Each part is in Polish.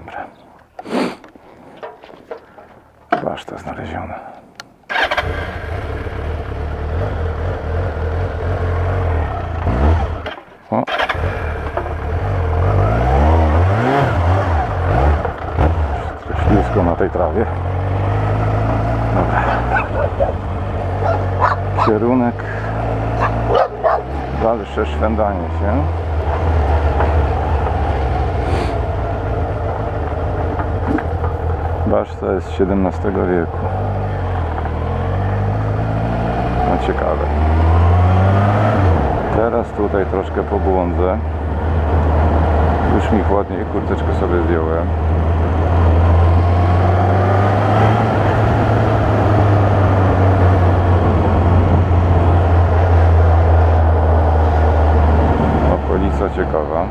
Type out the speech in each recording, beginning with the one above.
Dobra. Baszta znaleziona. O. Trochę ślisko na tej trawie. Dobra. Kierunek dalsze szwendanie się. Baszta jest z XVII wieku. No ciekawe. Teraz tutaj troszkę pobłądzę. Już mi chłodniej, kurteczkę sobie zdjąłem. Okolica ciekawa.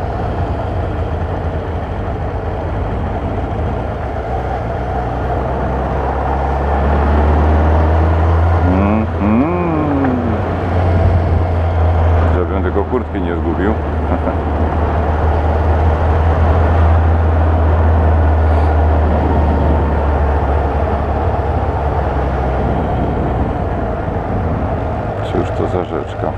Żebym tylko kurtki nie zgubił. Cóż to za rzeczka?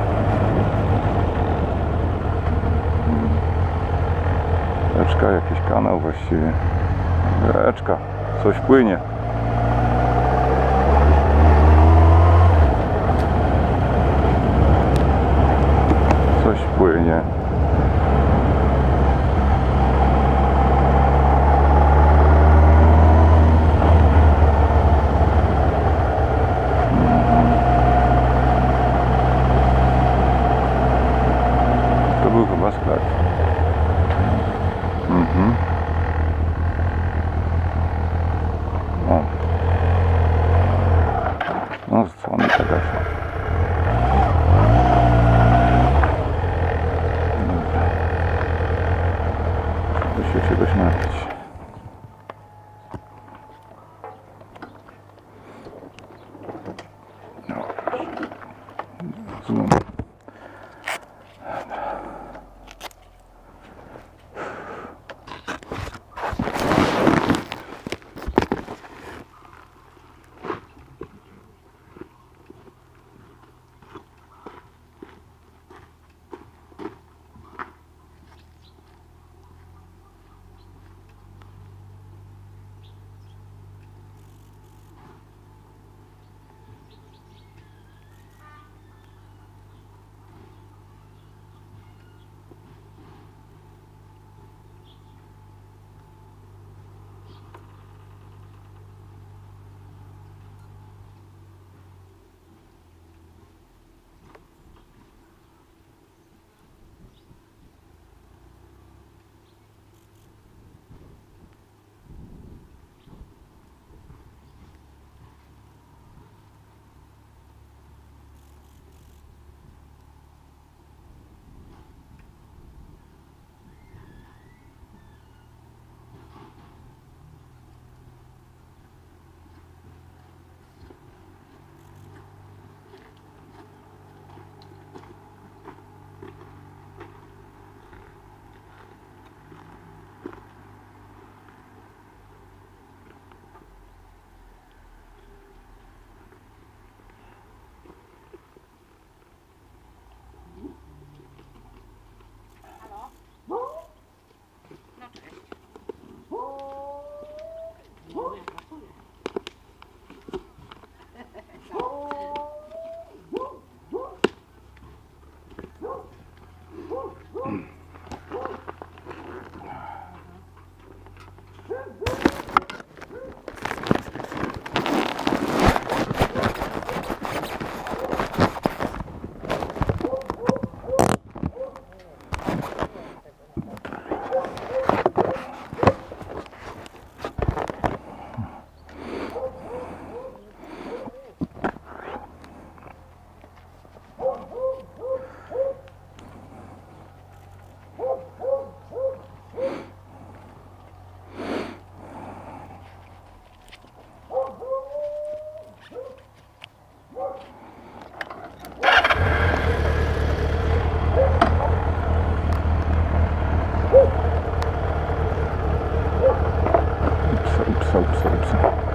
Rzeczka, jakiś kanał właściwie. Rzeczka, coś płynie. Coś płynie. To był chyba sklep. O. No co mi tak gasa. Muszę się czegoś napić. No proszę. Ups.